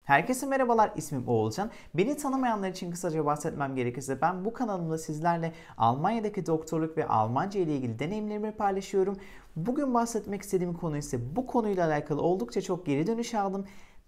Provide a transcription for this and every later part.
Herkese merhabalar, ismim Oğulcan. Beni tanımayanlar için kısaca bahsetmem gerekirse ben bu kanalımda sizlerle Almanya'daki doktorluk ve Almanca ile ilgili deneyimlerimi paylaşıyorum. Bugün bahsetmek istediğim konu ise bu konuyla alakalı oldukça çok geri dönüş aldım.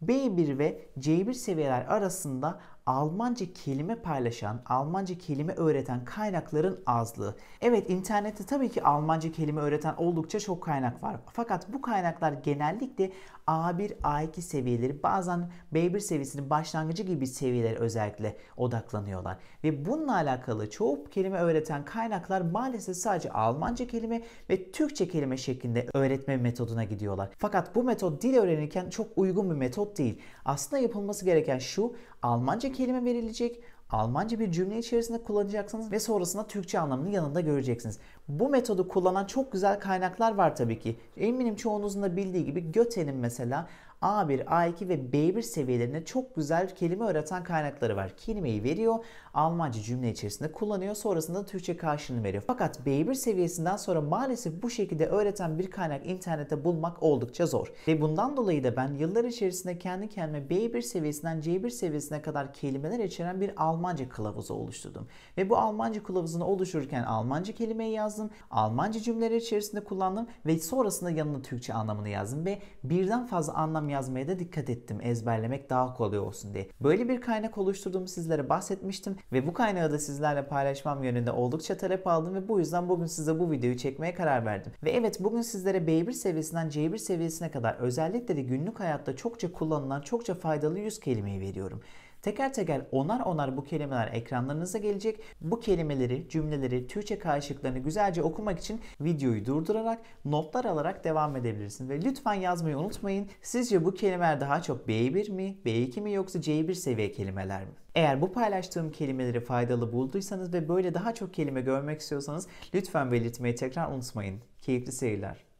B1 ve C1 seviyeler arasında Almanca kelime paylaşan, Almanca kelime öğreten kaynakların azlığı. Evet, internette tabii ki Almanca kelime öğreten oldukça çok kaynak var. Fakat bu kaynaklar genellikle A1, A2 seviyeleri, bazen B1 seviyesinin başlangıcı gibi seviyeler özellikle odaklanıyorlar. Ve bununla alakalı çoğu kelime öğreten kaynaklar maalesef sadece Almanca kelime ve Türkçe kelime şeklinde öğretme metoduna gidiyorlar. Fakat bu metot dil öğrenirken çok uygun bir metot değil. Aslında yapılması gereken şu: Almanca kelime verilecek, Almanca bir cümle içerisinde kullanacaksınız ve sonrasında Türkçe anlamını yanında göreceksiniz. Bu metodu kullanan çok güzel kaynaklar var tabii ki. Eminim çoğunuzun da bildiği gibi Göte'nin mesela A1, A2 ve B1 seviyelerinde çok güzel kelime öğreten kaynakları var. Kelimeyi veriyor, Almanca cümle içerisinde kullanıyor, sonrasında Türkçe karşılığını veriyor. Fakat B1 seviyesinden sonra maalesef bu şekilde öğreten bir kaynak internette bulmak oldukça zor. Ve bundan dolayı da ben yıllar içerisinde kendi kendime B1 seviyesinden C1 seviyesine kadar kelimeler içeren bir Almanca kılavuzu oluşturdum. Ve bu Almanca kılavuzunu oluştururken Almanca kelimeyi yazdım, Almanca cümleler içerisinde kullandım ve sonrasında yanına Türkçe anlamını yazdım ve birden fazla anlam yazmaya da dikkat ettim, ezberlemek daha kolay olsun diye. Böyle bir kaynak oluşturduğumu sizlere bahsetmiştim ve bu kaynağı da sizlerle paylaşmam yönünde oldukça talep aldım ve bu yüzden bugün size bu videoyu çekmeye karar verdim. Ve evet, bugün sizlere B1 seviyesinden C1 seviyesine kadar özellikle de günlük hayatta çokça kullanılan, çokça faydalı 100 kelimeyi veriyorum. Teker teker onar onar bu kelimeler ekranlarınıza gelecek. Bu kelimeleri, cümleleri, Türkçe karşılıklarını güzelce okumak için videoyu durdurarak, notlar alarak devam edebilirsiniz. Ve lütfen yazmayı unutmayın. Sizce bu kelimeler daha çok B1 mi, B2 mi yoksa C1 seviye kelimeler mi? Eğer bu paylaştığım kelimeleri faydalı bulduysanız ve böyle daha çok kelime görmek istiyorsanız lütfen belirtmeyi tekrar unutmayın. Keyifli seyirler.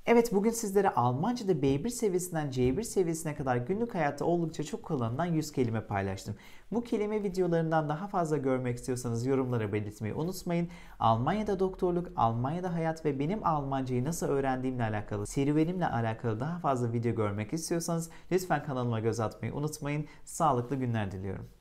Evet, bugün sizlere Almanca'da B1 seviyesinden C1 seviyesine kadar günlük hayatta oldukça çok kullanılan 100 kelime paylaştım. Bu kelime videolarından daha fazla görmek istiyorsanız yorumlara belirtmeyi unutmayın. Almanya'da doktorluk, Almanya'da hayat ve benim Almancayı nasıl öğrendiğimle alakalı, serüvenimle alakalı daha fazla video görmek istiyorsanız lütfen kanalıma göz atmayı unutmayın. Sağlıklı günler diliyorum.